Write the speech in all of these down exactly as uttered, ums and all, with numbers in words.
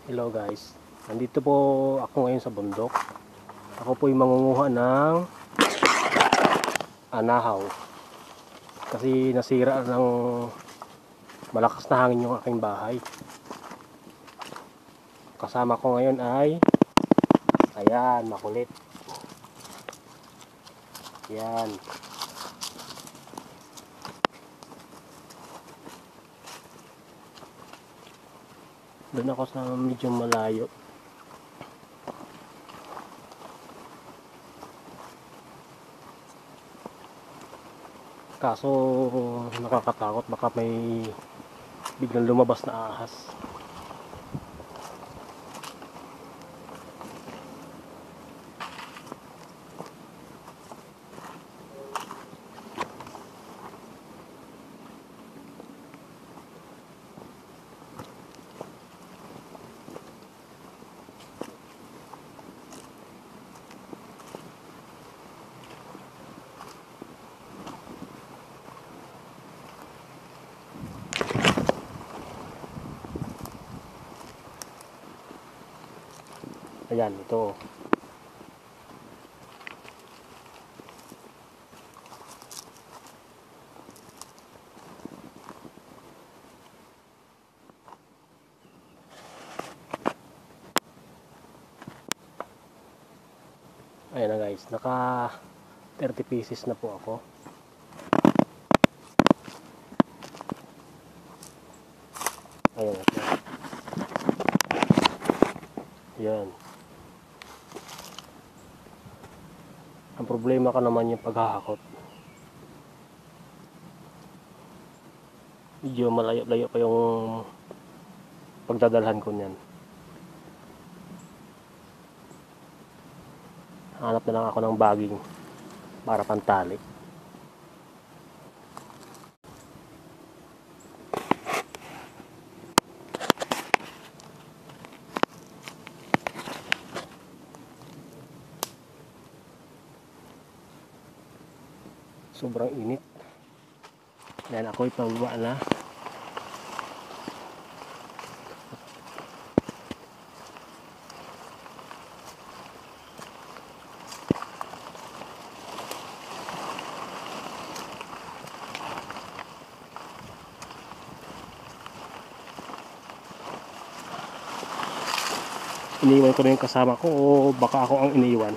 Hello guys, nandito po ako ngayon sa bundok. Ako po yung mangunguha ng anahaw kasi nasira ng malakas na hangin yung aking bahay. Kasama ko ngayon ay ayan, makulit. Yan. Doon ako sa medyo malayo. Kaso nakakatakot, baka may biglang lumabas na ahas. Ayan, ito. Ayan na guys, naka thirty pieces na po ako. Ayan. Ayan. Ang problema ka naman yung paghahakot. Medyo malayo-layo pa yung pagdadalhan ko niyan. Hanap na lang ako ng baging para pantali. Sobrang init. Yan, ako'y pababa na. Iniwan ko na yung kasama ko o baka ako ang iniwan.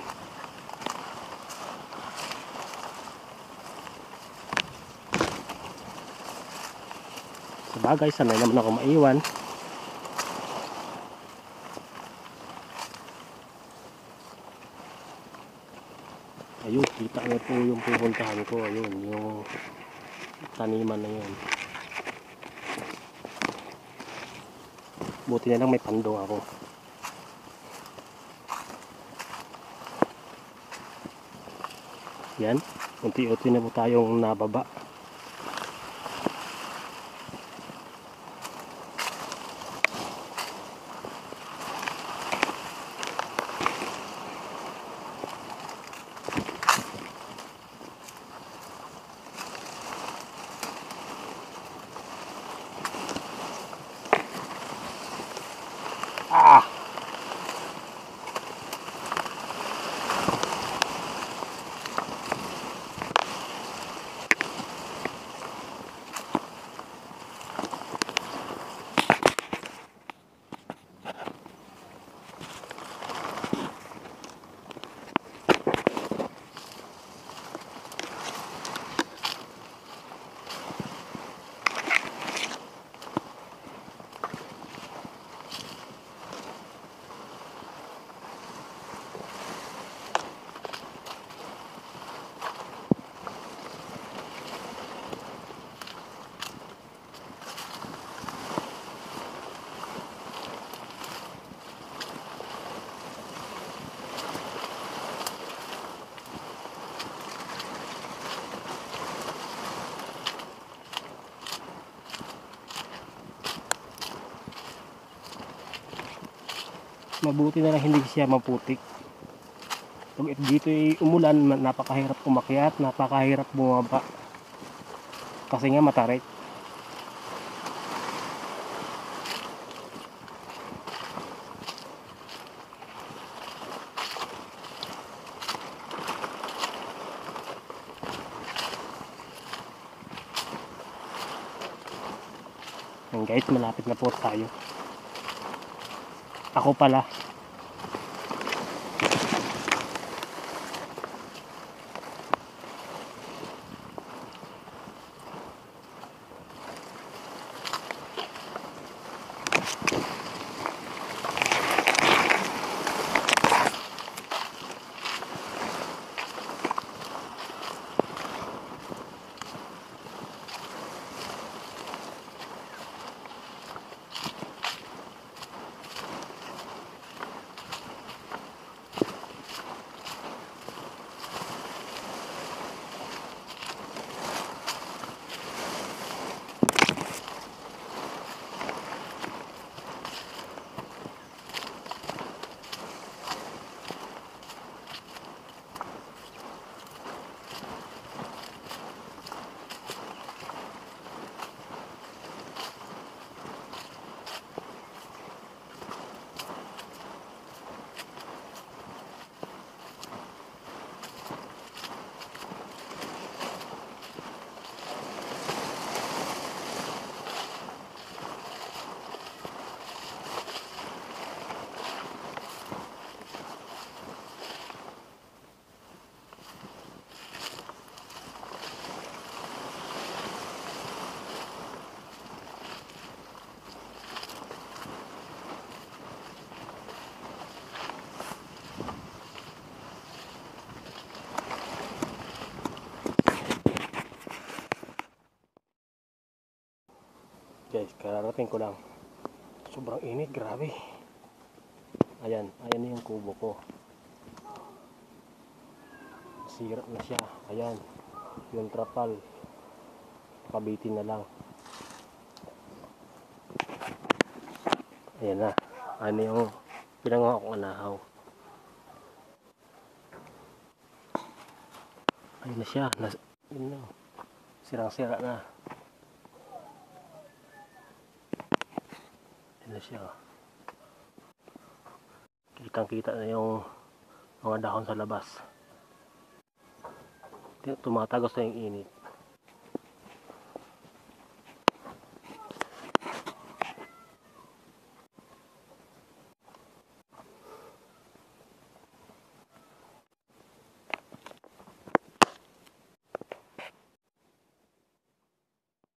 Sabagay, sanay naman ako maiwan. Ayun, kita nyo po yung pupuntahan ko. Ayun, yung taniman na yun. Buti na lang may pandong ako. Yan, unti-unti na po tayong nababa. Ah! Mabuti na lang hindi siya maputik. Pag dito ay umulan, napakahirap umakyat, napakahirap bumaba. Kasi nga matarik. guys, malapit na po tayo. Ako pala. Guys, kararating ko lang. Sobrang init, grabe. Ayan, ayan na yung kubo ko. Sira na siya. Ayan, yung trapal. Kabitin na lang. Ayan na. Ano yung pinangawa kong anahaw. Ayan na siya. Nas yun na. Sirang-sira na. Ayan na siya. Kitang-kita na yung mga dahon sa labas. Tumatagos na yung init.